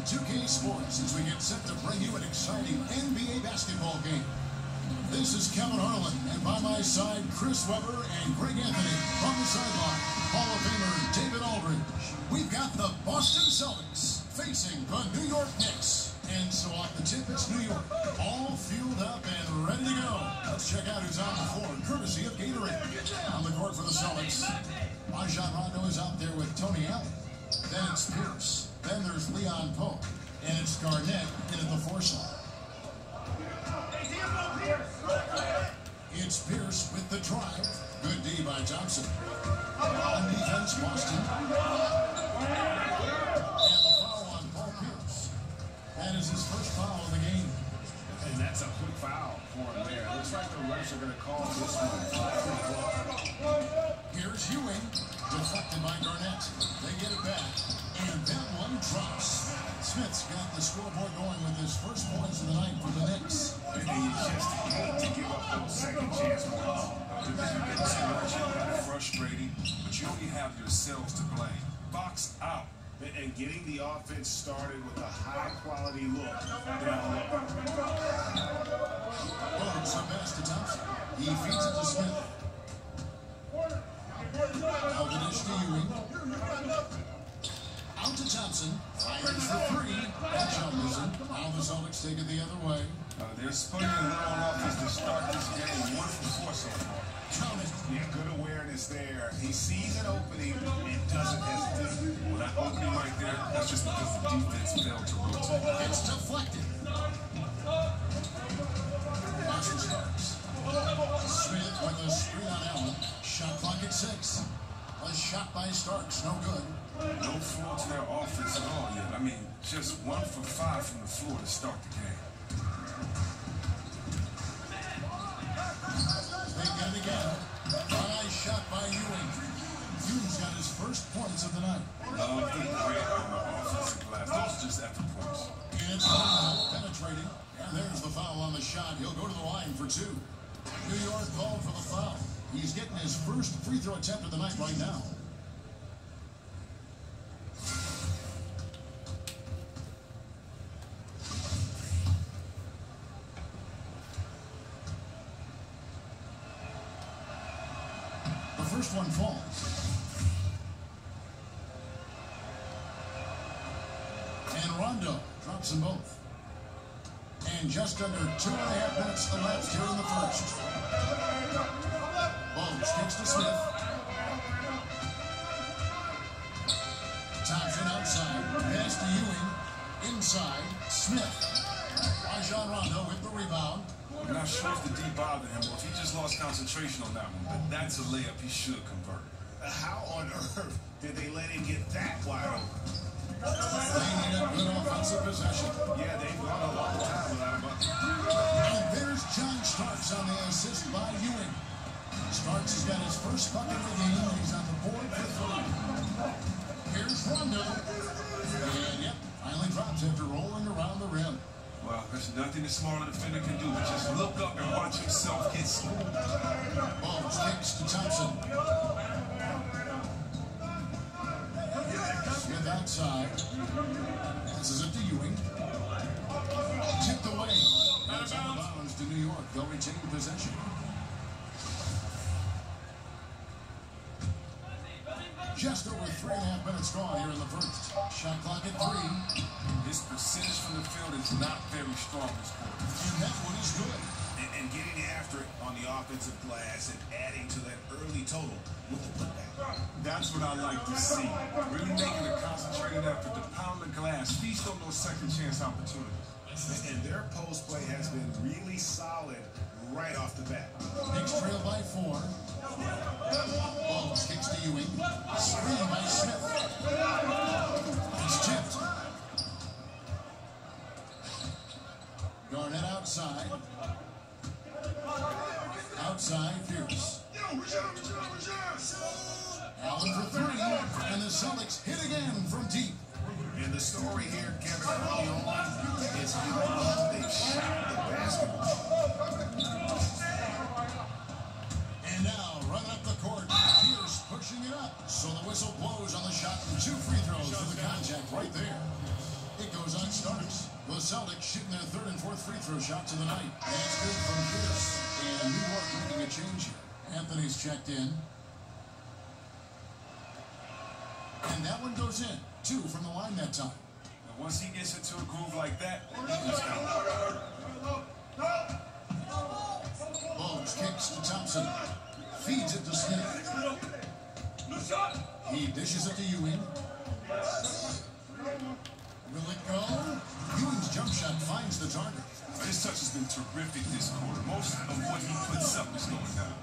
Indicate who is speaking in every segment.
Speaker 1: 2K Sports as we get set to bring you an exciting NBA basketball game. This is Kevin Harlan, and by my side, Chris Webber and Greg Anthony. On the sideline, Hall of Famer David Aldridge. We've got the Boston Celtics facing the New York Knicks. And so off the tip, it's New York, all fueled up and ready to go. Let's check out who's on the floor, courtesy of Gatorade. On the court for the Celtics, Rajon Rondo is out there with Tony Allen. Then it's Pierce. Then there's Leon Pope. And it's Garnett in at the 4 slot. It's Pierce with the drive. Good D by Thompson. On defense, Boston. And the foul on Paul Pierce. That is his first foul of the game.
Speaker 2: And that's a quick foul for him there. It looks like the refs are going to call this one.
Speaker 1: Here's Ewing. Deflected by Garnett. They get it back. And that one drops. Smith's got the scoreboard going with his first points of the night for the Knicks.
Speaker 2: And you just hate to give up those second chance points. Because you get too much, frustrating, but you only have yourselves to blame. Box out. And getting the offense started with a high-quality look down low.
Speaker 1: Bones the pass to Thompson. He feeds it to Smith. Now the dish to Ewing. Out to Thompson. Fires for 3. That shot losing. Now the Celtics take it the other way.
Speaker 2: There's plenty of room on offense to start this game. 1 for 4 so far.
Speaker 1: Count it.
Speaker 2: Yeah, good awareness there. He sees an opening and doesn't hesitate. Well, that opening right there, that's just because the defense failed to rotate.
Speaker 1: It's deflected. Boston starts. Smith with a screen on Allen. Shot clock at 6. A shot by Starks, no good.
Speaker 2: No floor to their offense at all yet. I mean, just 1 for 5 from the floor to start the game.
Speaker 1: They get it again. Nice shot by Ewing. Ewing's got his first points of the night.
Speaker 2: Love the grit on the offensive glass. Those are just effort points.
Speaker 1: And it's penetrating. And there's the foul on the shot. He'll go to the line for 2. New York called for the foul. He's getting his first free throw attempt of the night right now. The first one falls. And Rondo drops them both. And just under 2.5 minutes elapsed here in the first. Bones kicks to Smith. Thompson outside. Pass to Ewing. Inside. Smith. Rajon Rondo with the rebound.
Speaker 2: I'm not sure if the D bothered him or if he just lost concentration on that one, but that's a layup he should convert.
Speaker 3: How on earth did they let him get that wide open?
Speaker 1: They need a good offensive possession.
Speaker 2: Yeah, they've gone a long time without a bucket.
Speaker 1: And there's John Starks on the assist by Ewing. Starks has got his first bucket of the game, and he's on the board for 3. Here's Rondo. And yep, finally drops after rolling around the rim.
Speaker 2: Well, there's nothing a smaller defender can do but just look up and watch himself get schooled.
Speaker 1: Bones kicks to Thompson. Smith outside. Passes it to Ewing. Tipped away. Goes out of bounds to New York. They'll retain possession. Just over 3.5 minutes gone here in the first. Shot clock at 3.
Speaker 2: His percentage from the field is not very strong this quarter.
Speaker 1: And that one is good.
Speaker 3: And getting after it on the offensive glass and adding to that early total with the putback.
Speaker 2: That's what I like to see. Really making a concentrated effort to pound the glass, feast on those second chance opportunities.
Speaker 3: And their post play has been really solid right off the bat.
Speaker 1: Knicks trail by 4. Bones kicks to Ewing. Screen by Smith. It's tipped. Garnett outside. Outside, Pierce. Allen for 3. And the Celtics hit again from deep.
Speaker 3: And the story here, Kevin, early on is how well they shot the basketball.
Speaker 1: And now, running up the court, Pierce pushing it up. So the whistle blows on the shot and 2 free throws for the contact right there. It goes Amazon Stars. The Celtics shooting their third and fourth free throw shots of the night. That's good from Pierce. And New York making a change here. Anthony's checked in. And that one goes in. 2 from the line that time.
Speaker 2: And once he gets into a groove like that, he's out.
Speaker 1: Bogues kicks to Thompson. Feeds it to Smith. He dishes it to Ewing. Will it go? Ewing's jump shot finds the target.
Speaker 2: His touch has been terrific this quarter. Most of what he puts up is going down.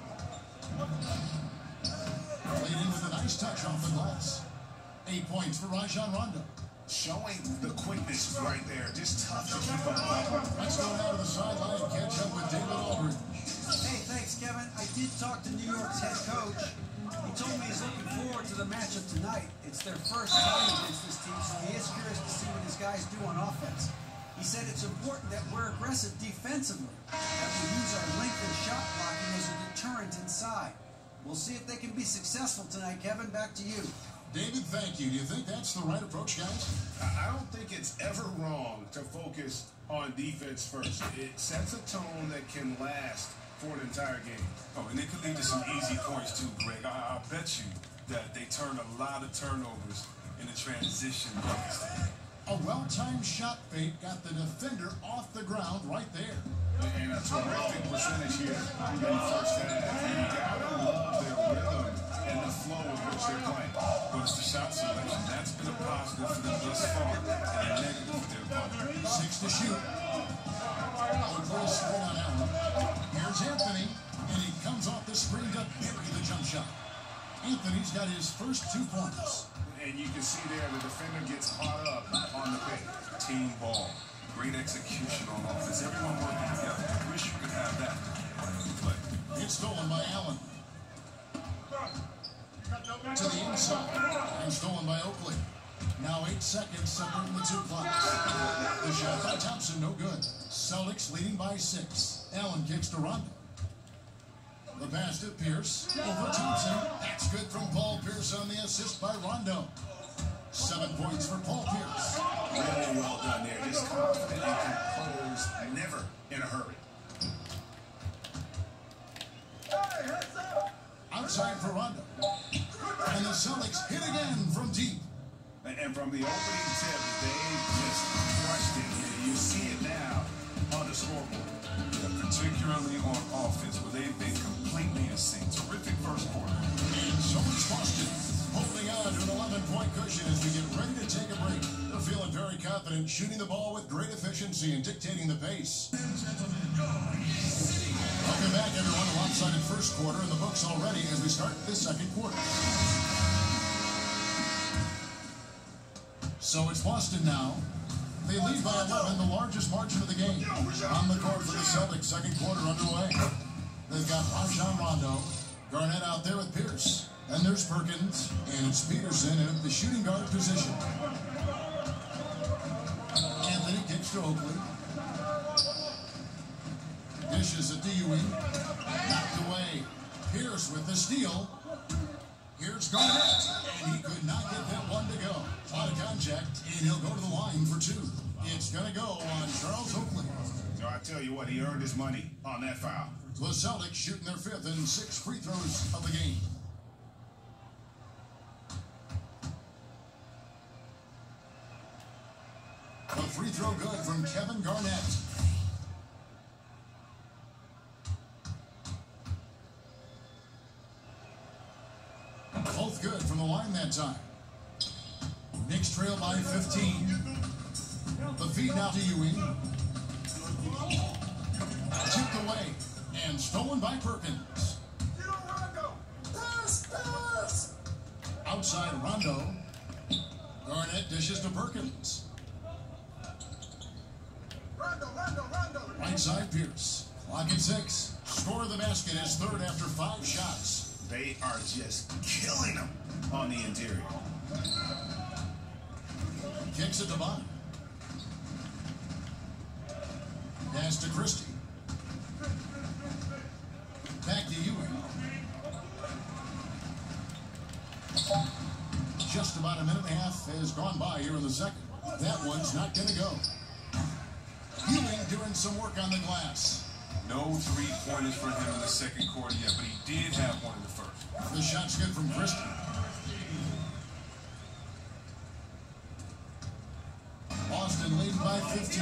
Speaker 1: Played in with a nice touch off the glass. 8 points for Rajon Rondo.
Speaker 3: Showing the quickness right there. Just tough to keep up.
Speaker 1: Let's go down to the sideline and catch up with David Aldridge.
Speaker 4: Hey, thanks, Kevin. I did talk to New York's head coach. He told me he's looking forward to the matchup tonight. It's their first time against this team, so he is curious to see what his guys do on offense. He said it's important that we're aggressive defensively, that we use our length and shot blocking as a deterrent inside. We'll see if they can be successful tonight, Kevin. Back to you.
Speaker 1: David, thank you. Do you think that's the right approach, guys?
Speaker 3: I don't think it's ever wrong to focus on defense first. It sets a tone that can last for an entire game.
Speaker 2: Oh, and it could lead to some easy points too, Greg. I bet you that they turn a lot of turnovers into transition buckets.
Speaker 1: A well-timed shot fake got the defender off the ground right there.
Speaker 3: And a terrific percentage here in the first half. You gotta love their rhythm and the flow in which they're playing.
Speaker 2: But it's the shot selection. That's been a positive for them thus far, and a negative for their opponent.
Speaker 1: 6 to shoot. Over straight on Allen. Here's Anthony, and he comes off the screen to bury the jump shot. Anthony's got his first 2 points.
Speaker 3: And you can see there the defender gets caught up on the pick.
Speaker 2: Team ball. Great execution on offense. Everyone working together. I wish you could have that on every play.
Speaker 1: It's stolen by Allen. To the inside. And stolen by Oakley. Now 8 seconds separating the 2 clocks. The shot by Thompson, no good. Celtics leading by 6. Allen kicks to Rondo. The pass to Pierce. Over Thompson. That's good from Paul Pierce on the assist by Rondo. 7 points for Paul Pierce.
Speaker 3: Really well done there. Just confident and composed. Never in a hurry.
Speaker 1: Outside for Rondo. And the Celtics hit again from deep.
Speaker 3: And from the opening tip, they just crushed it. You see it now on the scoreboard.
Speaker 2: Yeah, particularly on offense, where they've been completely in sync. Terrific first quarter.
Speaker 1: And so is Boston, holding on to an 11-point cushion as we get ready to take a break. They're feeling very confident, shooting the ball with great efficiency and dictating the pace. Welcome back, everyone. A lopsided first quarter in the books already as we start this second quarter. So it's Boston now. They lead by 11, the largest margin of the game. On the court for the Celtics, second quarter underway. They've got Rajon Rondo, Garnett out there with Pierce. Then there's Perkins, and it's Peterson in the shooting guard position. Anthony kicks to Oakley. Dishes it to Ewing. Knocked away. Pierce with the steal. Here's Garnett, and he could not get that one to go. Out of contact, and he'll go to the line for 2. It's going to go on Charles Oakley.
Speaker 3: So I tell you what, he earned his money on that foul.
Speaker 1: The Celtics shooting their 5th and 6 free throws of the game. A free throw good from Kevin Garnett. Both good from the line that time. Knicks trail by 15. The feed now to Ewing. Tipped away and stolen by Perkins. Outside Rondo. Garnett dishes to Perkins. Right side Pierce. Clock at 6. Score of the basket is 3rd after 5 shots.
Speaker 3: They are just killing them on the interior.
Speaker 1: Kicks it to Bond. Pass to Christie. Back to Ewing. Just about a minute and a half has gone by here in the second. That one's not going to go. Ewing doing some work on the glass.
Speaker 2: No three-pointers for him in the second quarter yet, but he did have one in the first.
Speaker 1: The shot's good from Christie. Boston leading by 15.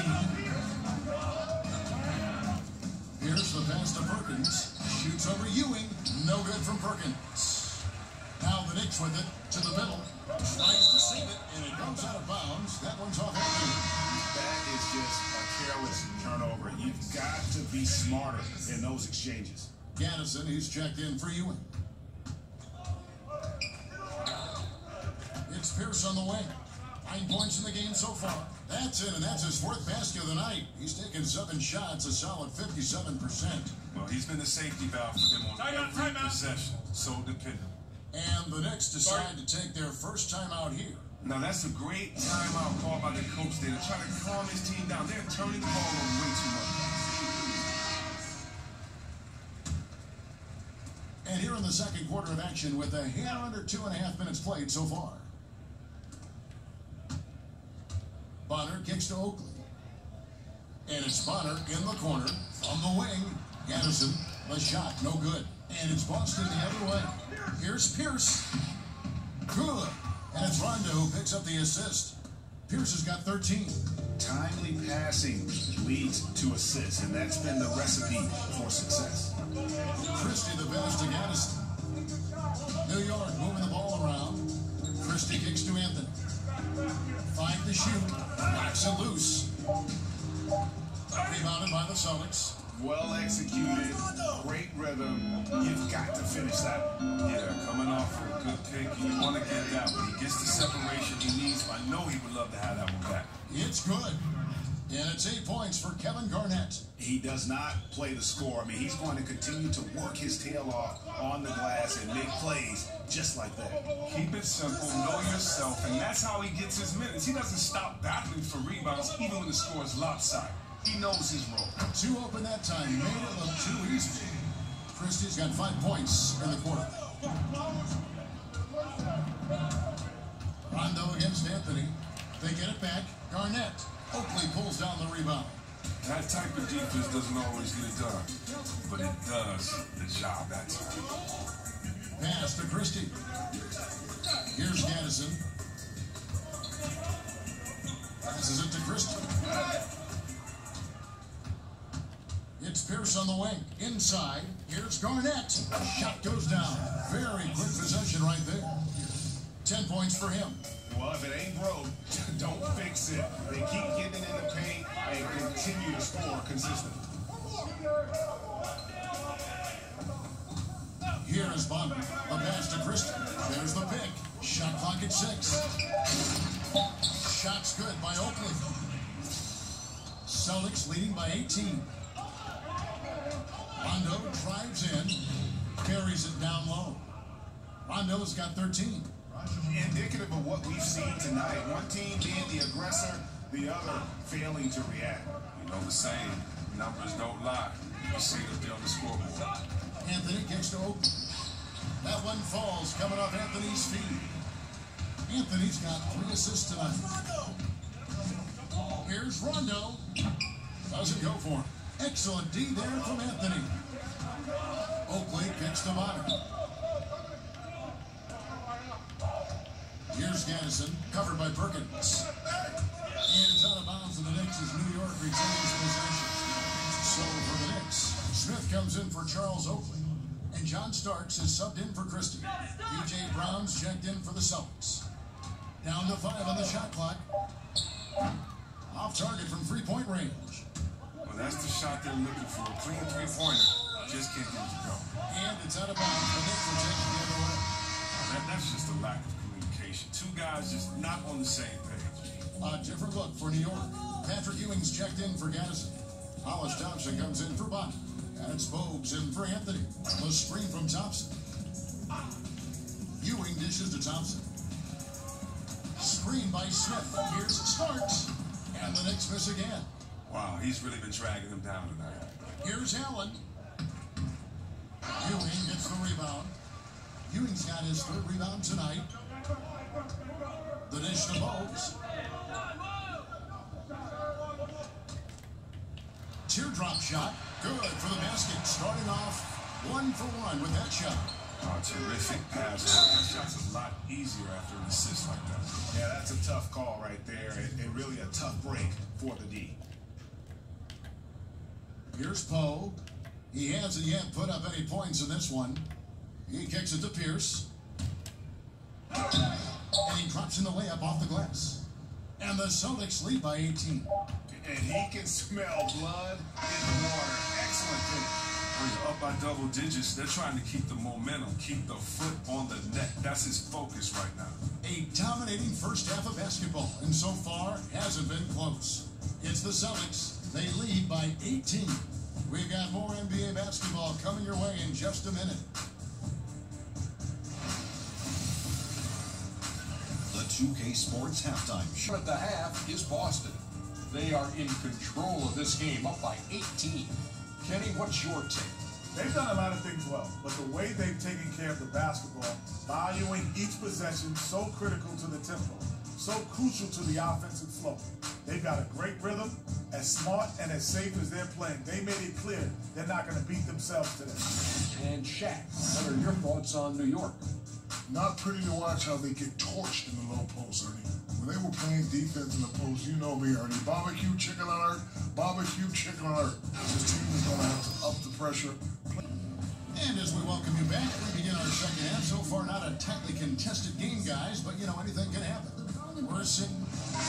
Speaker 1: Here's the pass to Perkins. Shoots over Ewing. No good from Perkins. Now the Knicks with it to the middle. Tries to save it, and it goes out of bounds. That one's off Anthony.
Speaker 3: That is just a careless turnover. You've got to be smarter in those exchanges.
Speaker 1: Gaddison, he's checked in for Ewing. It's Pierce on the wing. 9 points in the game so far. That's it, and that's his fourth basket of the night. He's taken 7 shots, a solid 57%.
Speaker 2: Well, he's been the safety valve for them on every possession. So dependable.
Speaker 1: And the Knicks decide to take their first time out here.
Speaker 2: Now, that's a great timeout call by the coach there to try to calm his team down. They're turning the ball over way too much.
Speaker 1: And here in the second quarter of action with a hair under 2.5 minutes played so far. Bonner kicks to Oakley. And it's Bonner in the corner from the wing. Gaddison, the shot, no good. And it's Boston the other way. Here's Pierce. Good. And it's Rondo who picks up the assist. Pierce has got 13.
Speaker 3: Timely passing leads to assists, and that's been the recipe for success.
Speaker 1: Christie the pass to Gaddison. New York moving the ball around. Christie kicks to Anthony. 5 to shoot. Knocks it loose. Rebounded by the Celtics.
Speaker 3: Well executed, great rhythm. You've got to finish that.
Speaker 2: Yeah, coming off for a good pick. You want to get that one. He gets the separation he needs. I know he would love to have that one back.
Speaker 1: It's good. And it's 8 points for Kevin Garnett.
Speaker 3: He does not play the score. I mean, he's going to continue to work his tail off on the glass and make plays just like that.
Speaker 2: Keep it simple, know yourself, and that's how he gets his minutes. He doesn't stop battling for rebounds even when the score is lopsided. He knows his role.
Speaker 1: 2 open that time. Made it look too easy. Christie's got 5 points in the quarter. Rondo against Anthony. They get it back. Garnett. Oakley pulls down the rebound.
Speaker 2: That type of defense doesn't always get it done, but it does the job that time.
Speaker 1: Pass to Christie. Here's Gaddison. Passes it to Christie. It's Pierce on the wing. Inside. Here's Garnett. Shot goes down. Very quick possession right there. 10 points for him.
Speaker 3: Well, if it ain't broke, don't fix it. They keep getting in the paint and continue to score consistently.
Speaker 1: Here is Bonner. The pass to Christie. There's the pick. Shot clock at 6. Shot's good by Oakley. Celtics leading by 18. Rondo drives in. Carries it down low. Rondo's got 13.
Speaker 3: Indicative of what we've seen tonight. One team being the aggressor, the other failing to react.
Speaker 2: You know the saying, numbers don't lie. You see it there on the scoreboard.
Speaker 1: Anthony kicks to Oakley. That one falls coming off Anthony's feet. Anthony's got 3 assists tonight. Here's Rondo. Doesn't go for him. Excellent D there from Anthony. Oakley kicks to Bonner. Here's Gaddison, covered by Perkins. And it's out of bounds, and the Knicks as New York retains possession. So for the Knicks, Smith comes in for Charles Oakley. And John Starks is subbed in for Christie. B.J. Brown's checked in for the Celtics. Down to 5 on the shot clock. Off target from 3-point range.
Speaker 2: Well, that's the shot they're looking for. A clean three-pointer. Just can't get it to go.
Speaker 1: And it's out of bounds. The Knicks will take it the other way.
Speaker 2: That's just a lack of communication. 2 guys just not on the same page.
Speaker 1: A different look for New York. Patrick Ewing's checked in for Gaddison. Hollis Thompson comes in for Bonner. And it's Bogues in for Anthony. The screen from Thompson. Ewing dishes to Thompson. Screen by Smith. Here's Starks. And the Knicks miss again.
Speaker 2: Wow, he's really been dragging them down tonight.
Speaker 1: Here's Allen. Ewing gets the rebound. Ewing's got his 3rd rebound tonight. The dish to Bogues. teardrop shot. Good for the basket. Starting off 1 for 1 with that shot.
Speaker 2: Terrific pass. That shot's a lot easier after an assist like that.
Speaker 3: Yeah, that's a tough call right there, and really a tough break for the D.
Speaker 1: Here's Poe. He hasn't yet put up any points in this one. He kicks it to Pierce. And he drops in the layup off the glass. And the Celtics lead by 18.
Speaker 3: And he can smell blood in the water. Excellent finish.
Speaker 2: When you're up by double digits, they're trying to keep the momentum, keep the foot on the net. That's his focus right now.
Speaker 1: A dominating first half of basketball, and so far hasn't been close. It's the Celtics. They lead by 18. We've got more NBA basketball coming your way in just a minute.
Speaker 5: The 2K Sports Halftime Show.
Speaker 6: At the half is Boston. They are in control of this game, up by 18. Kenny, what's your take?
Speaker 7: They've done a lot of things well, but the way they've taken care of the basketball, valuing each possession so critical to the tempo, so crucial to the offensive flow. They've got a great rhythm, as smart and as safe as they're playing. They made it clear they're not going to beat themselves today.
Speaker 6: And Shaq, what are your thoughts on New York?
Speaker 8: Not pretty to watch how they get torched in the low post, Ernie. When they were playing defense in the post, you know me, Ernie. Barbecue chicken alert, barbecue chicken alert. This team is going to have to up the pressure.
Speaker 1: And as we welcome you back, we begin our second half. So far, not a tightly contested game, guys, but you know, anything can happen. We're sitting.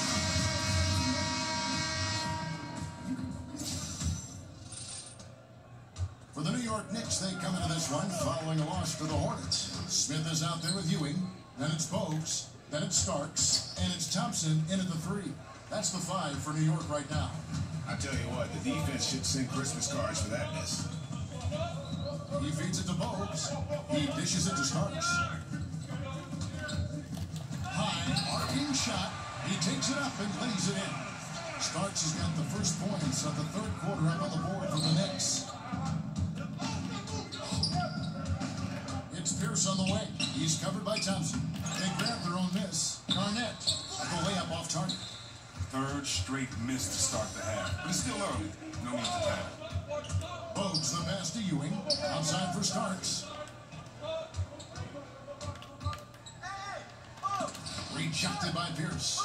Speaker 1: For the New York Knicks, they come into this one following a loss to the Hornets. Smith is out there with Ewing, then it's Bogues, then it's Starks, and it's Thompson in at the 3. That's the 5 for New York right now.
Speaker 3: I tell you what, the defense should send Christmas cards for that miss.
Speaker 1: He feeds it to Bogues. He dishes it to Starks. High, arcing shot. He takes it up and lays it in. Starks has got the first points of the third quarter up on the board for the Knicks. It's Pierce on the way. He's covered by Thompson. They grab their own miss. Garnett, the layup off target.
Speaker 2: Third straight miss to start the half. But it's still early. No need to panic.
Speaker 1: Bogues the pass to Ewing. Outside for Starks. Rejected by Pierce.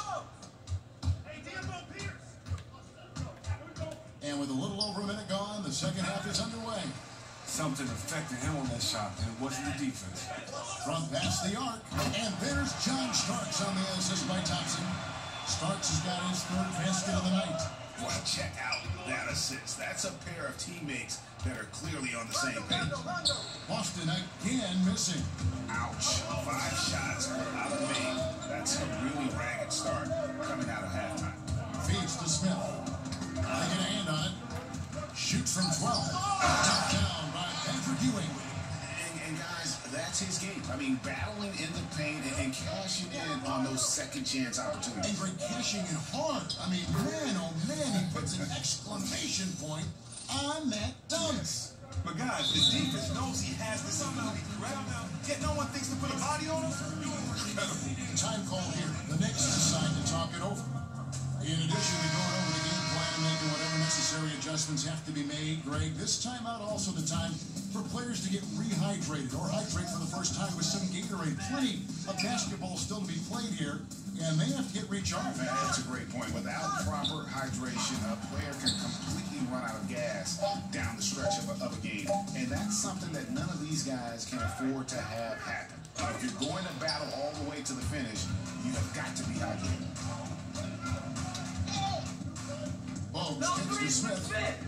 Speaker 1: And with a little over a minute gone, the second half is underway.
Speaker 2: Something affected him on that shot, and it wasn't the defense.
Speaker 1: From past the arc, and there's John Starks on the assist by Thompson. Starks has got his third basket of the night.
Speaker 3: Well, check out that assist. That's a pair of teammates that are clearly on the same page.
Speaker 1: Boston again missing.
Speaker 3: Ouch. 5 shots out of me. That's a really ragged start coming out of halftime.
Speaker 1: Feeds to Smith. They get a hand on it. Shoots from 12. Knocked down by Patrick Ewing.
Speaker 3: And guys, that's his game. I mean, battling in the paint and cashing in on those second chance opportunities.
Speaker 1: And cashing in hard. I mean, man, oh man, he puts an exclamation point on that dunk.
Speaker 2: But guys, the defense knows he has this ability, right? Yet no one thinks to put a body on him. Incredible.
Speaker 1: Time call here. The Knicks decide to talk it over. In addition to going over the game plan and making whatever necessary adjustments have to be made, Greg, this timeout also the time for players to get rehydrated or hydrate for the first time with some Gatorade. Plenty of basketball still to be played here, and they have to get recharged.
Speaker 3: Man, that's a great point. Without proper hydration, a player can completely run out of gas down the stretch of a game. And that's something that none of these guys can afford to have happen. If you're going to battle all the way to the finish, you have got to be hydrated.
Speaker 1: Bogues kicks to Smith.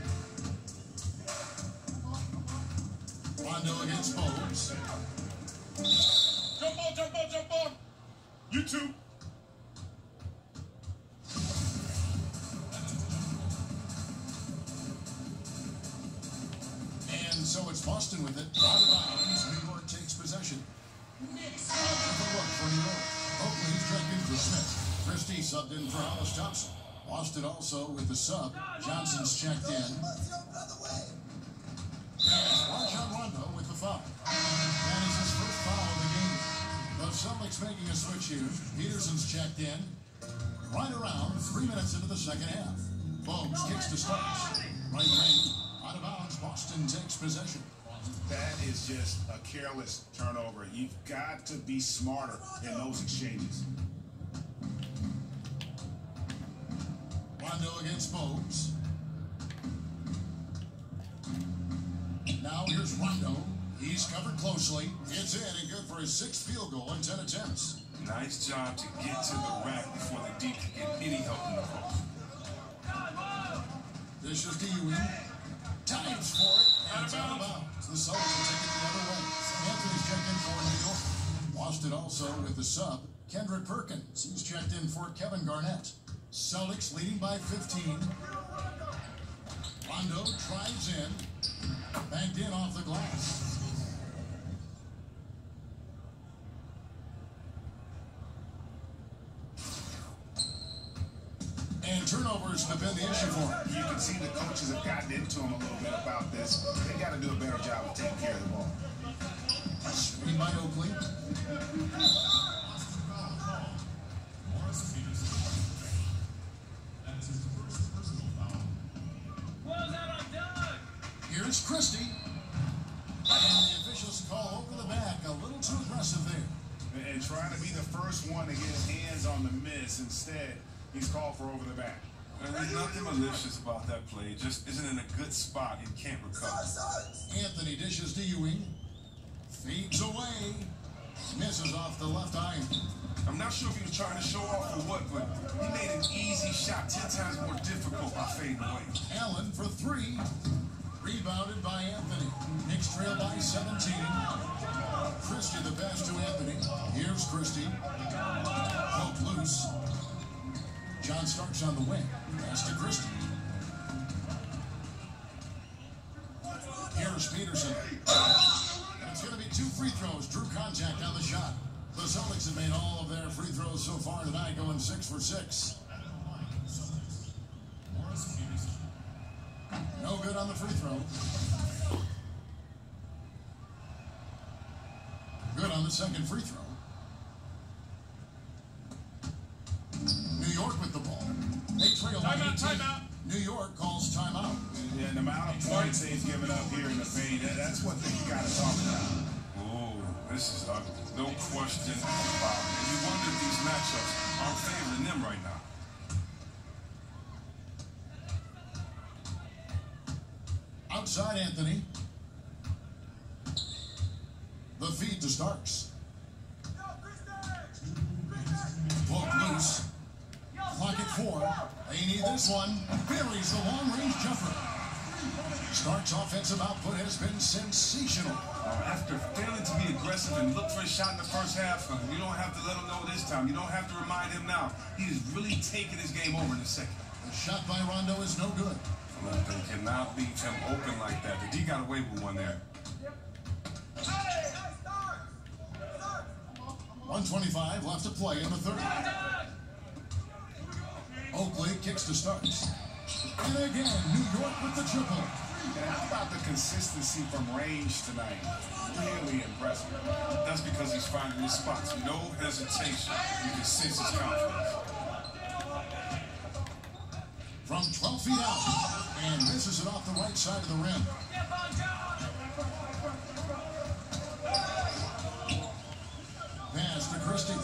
Speaker 1: Rondo against Bogues.
Speaker 7: Jump ball, jump ball, jump ball. You too.
Speaker 1: And so it's Boston with it. Out of bounds. New York takes possession. Out with a look for New York. Oakley checked in for Smith. Christie subbed in for Hollis Thompson. Boston also with the sub. Johnson's checked in. And Rajon Rondo with the foul. That is his first foul of the game. The Celtics making a switch here. Peterson's checked in. Right around 3 minutes into the second half. Bogues kicks to Starks. Right wing, out of bounds. Boston takes possession.
Speaker 3: That is just a careless turnover. You've got to be smarter in those exchanges.
Speaker 1: Rondo against Bogues. Now here's Rondo. He's covered closely. It's in and good for his 6th field goal in 10 attempts.
Speaker 2: Nice job to get to the rack before the D can get any help in the post.
Speaker 1: This is to Ewing. Times for it, and it's out of bounds. The Celtics will take it the other way. Anthony's checked in for New York. Lost it also with the sub, Kendrick Perkins. He's checked in for Kevin Garnett. Celtics leading by 15. Rondo drives in. Banked in off the glass. And turnovers have been the issue for him.
Speaker 3: You can see the coaches have gotten into him a little bit about this. They got to do a better job of taking care of the ball.
Speaker 1: Screen by Oakley. Here's Christie. And the officials call over the back. A little too aggressive there.
Speaker 3: And trying to be the first one to get his hands on the miss. Instead, he's called for over the back.
Speaker 2: And there's nothing malicious about that play. It just isn't in a good spot and can't recover.
Speaker 1: Anthony dishes to Ewing. Feeds away. Misses off the left iron.
Speaker 2: I'm not sure if he was trying to show off or what, but he made an easy shot 10 times more difficult by fading away.
Speaker 1: Allen for 3. Rebounded by Anthony. Knicks trail by 17. Christie the pass to Anthony. Here's Christie. Poke loose. John Starks on the wing. Pass to Christie. Here's Peterson. And it's going to be 2 free throws. Drew contact on the shot. The Celtics have made all of their free throws so far tonight, going 6 for 6. No good on the free throw. Good on the second free throw. New York with the ball. They trail by 18.
Speaker 6: Timeout.
Speaker 1: New York calls timeout.
Speaker 3: And the amount of points they've given up here in the paint, that's what they've got to talk about.
Speaker 2: Oh, this is ugly. No question about it. And you wonder if these matchups are favoring them right now.
Speaker 1: Outside Anthony. The feed to Starks. Poke loose. Clock at 4. They need this one. Buries the long-range jumper. Starks' offensive output has been sensational.
Speaker 2: After failing to be aggressive and look for a shot in the first half, you don't have to let him know this time. You don't have to remind him now. He is really taking his game over in the second.
Speaker 1: The shot by Rondo is no good.
Speaker 2: They cannot leave him open like that. The D got away with one there.
Speaker 1: 1:25 left to play in the third. Oakley kicks to Starks. And again, New York with the triple.
Speaker 3: And how about the consistency from range tonight? Really impressive.
Speaker 2: That's because he's finding his spots. No hesitation. You can sense his confidence.
Speaker 1: From 12 feet out. And misses it off the right side of the rim. Pass to Christie.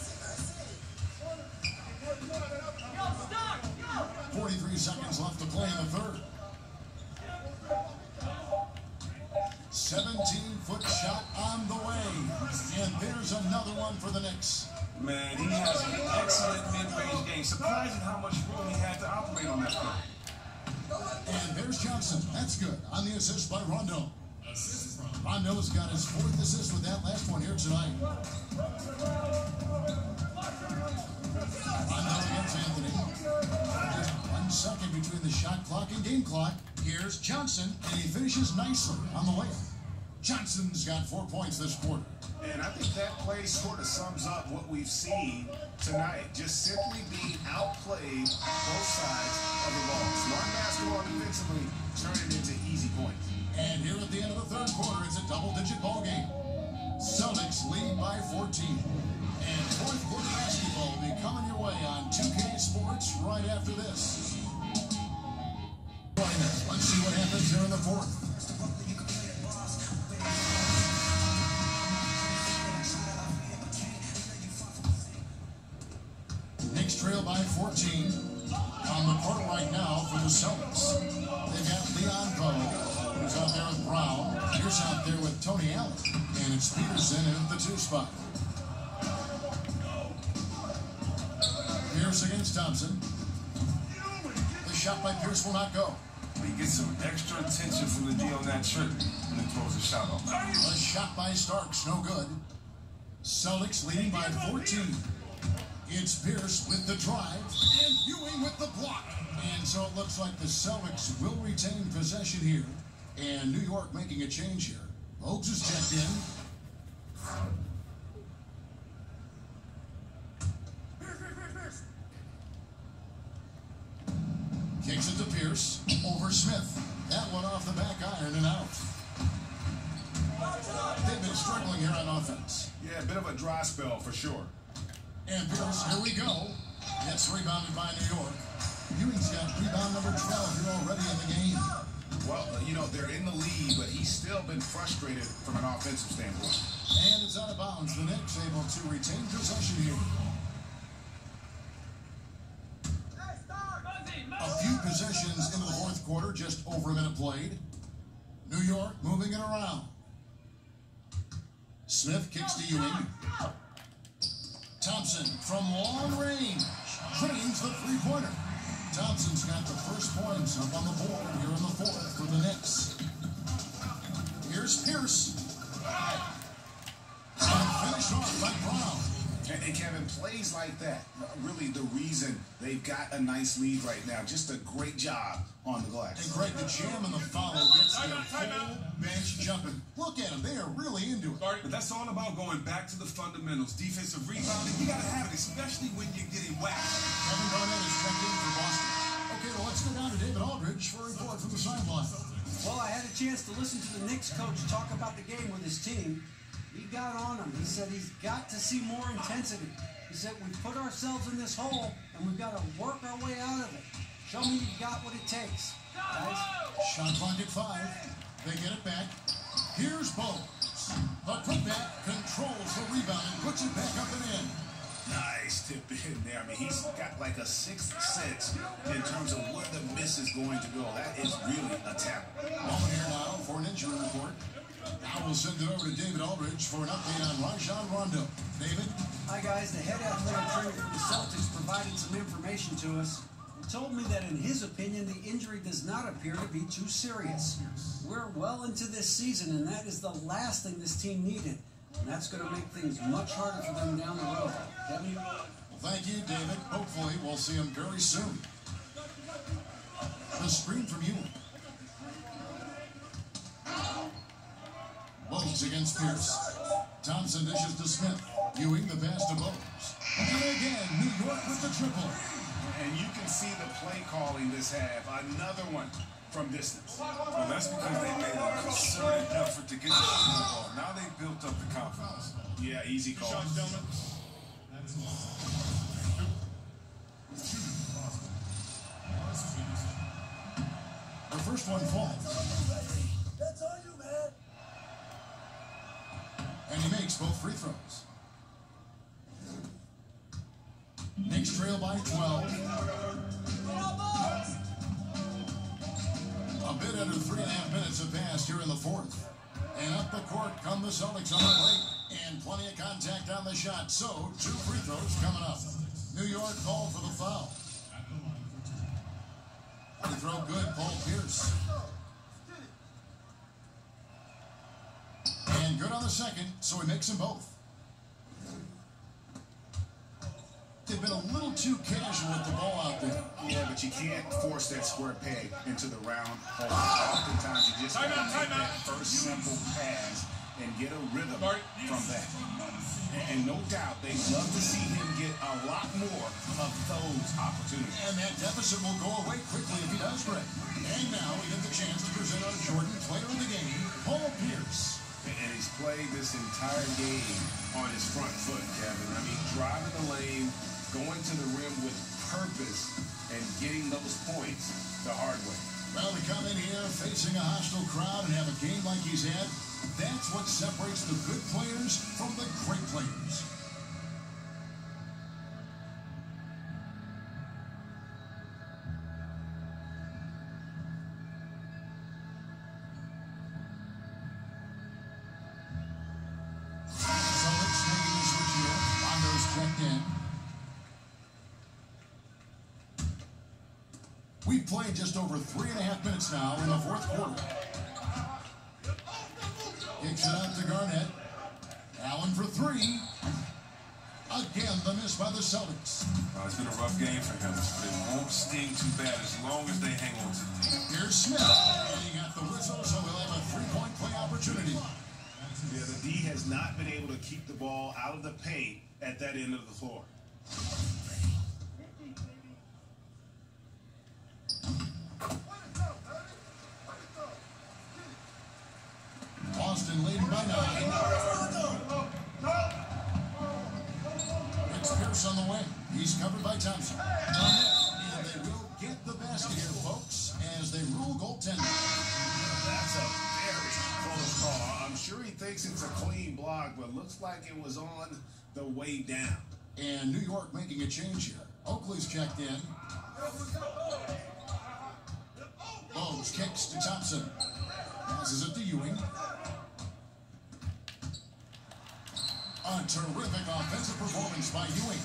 Speaker 1: 43 seconds left to play in the third. 17-foot shot on the way. And there's another one for the Knicks.
Speaker 2: Man, he has an excellent mid-range game. Surprising how much room he had to operate on that play.
Speaker 1: And there's Johnson. That's good. On the assist by Rondo. Rondo's got his 4th assist with that last one here tonight. Rondo against Anthony. Just 1 second between the shot clock and game clock. Here's Johnson, and he finishes nicely on the layup. Johnson's got 4 points this quarter.
Speaker 3: And I think that play sort of sums up what we've seen tonight. Just simply being outplayed both sides of the ball. Smart basketball defensively, turn it into easy points.
Speaker 1: And here at the end of the third quarter, it's a double-digit ball game. Celtics lead by 14. And fourth quarter basketball will be coming your way on 2K Sports right after this. Join us. the Celtics. They've got Leon Bowe, who's out there with Brown. Pierce out there with Tony Allen. And it's Peterson in at the 2 spot. Pierce against Thompson. The shot by Pierce will not go.
Speaker 2: He gets some extra attention from the D on that trip when he throws a shot off.
Speaker 1: A shot by Starks, no good. Celtics leading by 14. It's Pierce with the drive and Ewing with the block. And so it looks like the Celtics will retain possession here. And New York making a change here. Oaks is checked in. Kicks it to Pierce. Over Smith. That one off the back iron and out. They've been struggling here on offense.
Speaker 3: Yeah, a bit of a dry spell for sure.
Speaker 1: And Pierce, here we go. Gets rebounded by New York. Ewing's got rebound number 12 here already in the game.
Speaker 3: Well, you know, they're in the lead, but he's still been frustrated from an offensive standpoint.
Speaker 1: And it's out of bounds. The Knicks able to retain possession here. A few possessions into the fourth quarter, just over a minute played. New York moving it around. Smith kicks to Ewing. Thompson from long range drains the three-pointer. Thompson's got the first points up on the board here in the fourth for the Knicks. Here's Pierce. And finished off by Brown.
Speaker 3: And Kevin, plays like that, really the reason they've got a nice lead right now. Just a great job on the glass.
Speaker 1: And Greg, the jam and the follow gets their full bench jumping. Look at them. They are really into it.
Speaker 2: But that's all about going back to the fundamentals. Defensive rebounding, you got to have it, especially when you're getting whacked.
Speaker 1: Kevin Garnett is checked in for Boston. Okay, well, let's go down to David Aldridge for a report from the sideline.
Speaker 4: Well, I had a chance to listen to the Knicks coach talk about the game with his team. He got on him. He said he's got to see more intensity. He said we put ourselves in this hole and we've got to work our way out of it. Show me you've got what it takes, guys.
Speaker 1: Shot clock at 5. They get it back. Here's Bowles. The putback controls the rebound and puts it back up and in.
Speaker 3: Nice tip in there. I mean, he's got like a sixth sense in terms of where the miss is going to go. That is really a talent.
Speaker 1: Moment here now for an injury report. Now we'll send it over to David Aldridge for an update on Rajon Rondo. David?
Speaker 4: Hi, guys. The head athletic trainer for the Celtics provided some information to us. He told me that in his opinion, the injury does not appear to be too serious. We're well into this season, and that is the last thing this team needed. And that's going to make things much harder for them down the road. Kevin?
Speaker 1: Well, thank you, David. Hopefully we'll see him very soon. The screen from you. Bowles against Pierce. Thompson dishes to Smith. Ewing the pass to Bowles. And again, New York with the triple.
Speaker 3: And you can see the play calling this half. Another one from distance.
Speaker 2: Well, that's because they made a concerted effort to get the ball. Now they've built up the confidence.
Speaker 3: Yeah, easy call.
Speaker 1: The first one falls.
Speaker 9: That's on you, man.
Speaker 1: And he makes both free throws. Knicks trail by 12. A bit under 3.5 minutes have passed here in the fourth. And up the court come the Celtics on the plate. And plenty of contact on the shot. So, 2 free throws coming up. New York called for the foul. Free throw good, Paul Pierce. And good on the second, so he makes them both. They've been a little too casual with the ball out there.
Speaker 3: Yeah, but you can't force that square peg into the round hole. Oftentimes you just got to make that first simple pass and get a rhythm from that. And no doubt they'd love to see him get a lot more of those opportunities.
Speaker 1: And that deficit will go away quickly if he does great. And now we get the chance to present our Jordan player of the game, Paul Pierce.
Speaker 3: And he's played this entire game on his front foot, Kevin. I mean, driving the lane, going to the rim with purpose, and getting those points the hard way.
Speaker 1: Well, to come in here facing a hostile crowd and have a game like he's had, that's what separates the good players from the great players. We've played just over 3.5 minutes now in the fourth quarter. Kicks it out to Garnett. Allen for three. Again, the miss by the Celtics.
Speaker 2: It's been a rough game for him, but it won't sting too bad as long as they hang on to the lead.
Speaker 1: Here's Smith. And he got the whistle, so he'll have a three-point play opportunity.
Speaker 3: Yeah, the D has not been able to keep the ball out of the paint at that end of the floor.
Speaker 1: Boston leading by 9. It's Pierce on the way. He's covered by Thompson. And they will get the basket here, folks, as they rule goaltending.
Speaker 3: That's a very close call. I'm sure he thinks it's a clean block, but looks like it was on the way down.
Speaker 1: And New York making a change here. Oakley's checked in. Bowes kicks to Thompson. Passes it to Ewing. A terrific offensive performance by Ewing.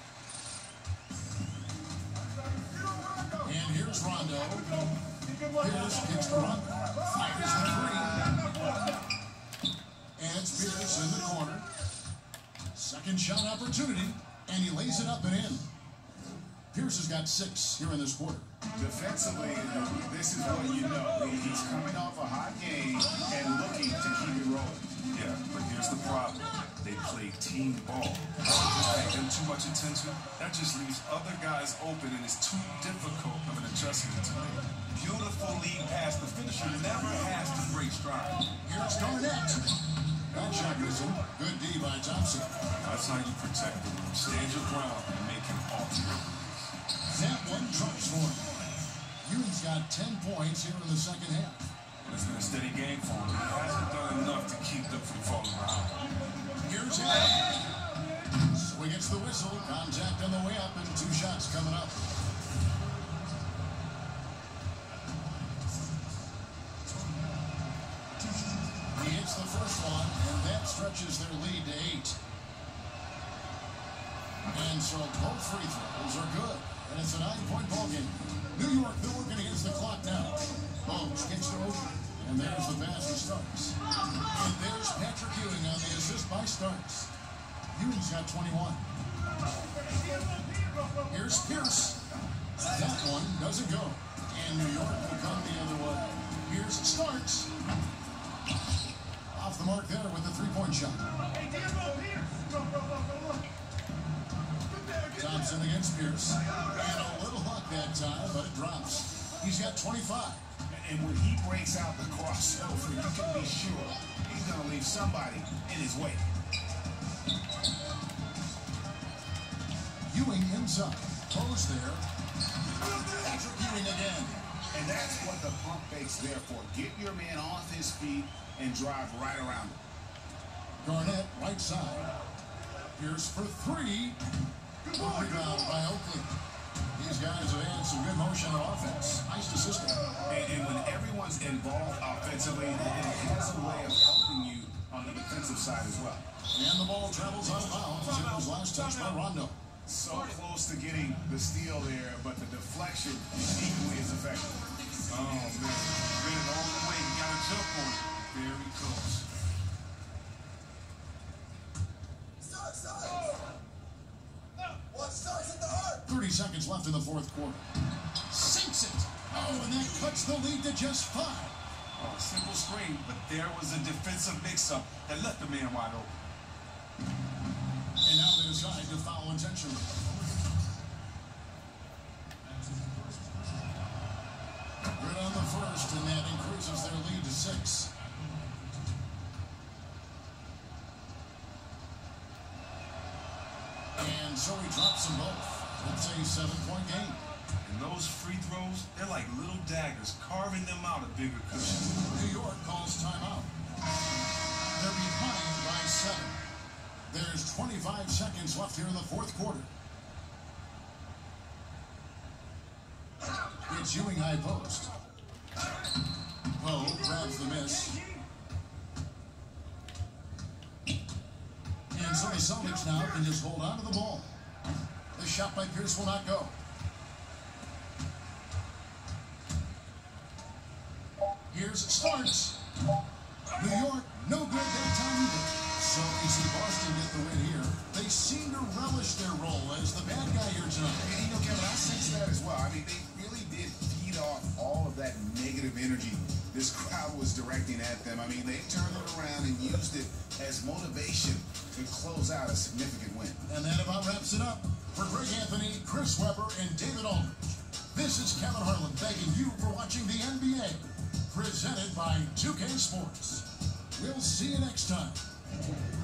Speaker 1: And here's Rondo. Pierce kicks to Rondo. Fires the three. And it's Pierce in the corner. Second shot opportunity. And he lays it up and in. Pierce has got 6 here in this quarter.
Speaker 3: Defensively, this is what you know. He's coming off a hot game and looking to keep it rolling.
Speaker 2: Yeah, but here's the problem. They play team ball. Just pay them too much attention. That just leaves other guys open, and it's too difficult of an adjustment to make. Beautiful lead pass. The finisher never has to break stride.
Speaker 1: Here's Garnett. That shot was in. Good D by Thompson.
Speaker 2: That's how you protect the rim. Stand your ground and make him alter your release.
Speaker 1: That one drops for him. Ewing's got 10 points here in the second half.
Speaker 2: And it's been a steady game for him. He hasn't done enough to keep them from falling around.
Speaker 1: Here's Allen. So he gets the whistle. Contact on the way up and 2 shots coming up. He hits the first one, and that stretches their lead to 8. And so both free throws are good. And it's a 9-point ball game. New York, they're working against the clock now. Bowes kicks to Oakley. And there's the pass to Starks. And there's Patrick Ewing on the assist by Starks. Ewing's got 21. Here's Pierce. That one doesn't go. And New York will come the other way. Here's Starks. Off the mark there with the 3-point shot. Thompson against Pierce. And a little luck that time, but it drops. He's got 25.
Speaker 3: And when he breaks out the crossover, you can be sure he's going to leave somebody in his way.
Speaker 1: Ewing ends up. Close there. Patrick Ewing again.
Speaker 3: And that's what the pump fake's there for. Get your man off his feet and drive right around him.
Speaker 1: Garnett, right side. Pierce for 3. Good rebound by Oakley. These guys have had some good motion on offense. Nice assistant.
Speaker 3: And when everyone's involved offensively, it has a way of helping you on the defensive side as well.
Speaker 1: And the ball travels out of bounds. It was last touch by Rondo.
Speaker 3: So close to getting the steal there, but the deflection is equally as effective.
Speaker 2: Oh, man. Ran it all the way. He got a jump on it. Very close.
Speaker 1: 30 seconds left in the fourth quarter. Sinks it. Oh, and that cuts the lead to just 5.
Speaker 2: Oh, simple screen, but there was a defensive mix-up that left the man wide open.
Speaker 1: And now they decide to foul intentionally. Good on the first, and that increases their lead to 6. And so he drops them both. It's a 7-point game.
Speaker 2: And those free throws, they're like little daggers, carving them out a bigger cushion.
Speaker 1: New York calls timeout. They're behind by 7. There's 25 seconds left here in the fourth quarter. It's Ewing high post. Poe grabs the miss. And so the Celtics now can just hold on to the ball. The shot by Pierce will not go. Famers starts. New York, no good that time either. So we see Boston get the win here. They seem to relish their role as the bad guy here tonight.
Speaker 3: And you know, Kevin, I sense that as well. I mean, they really did feed off all of that negative energy this crowd was directing at them. I mean, they turned it around and used it as motivation to close out a significant win.
Speaker 1: And that about wraps it up. For Greg Anthony, Chris Webber, and David Aldridge, this is Kevin Harlan thanking you for watching the NBA, presented by 2K Sports. We'll see you next time.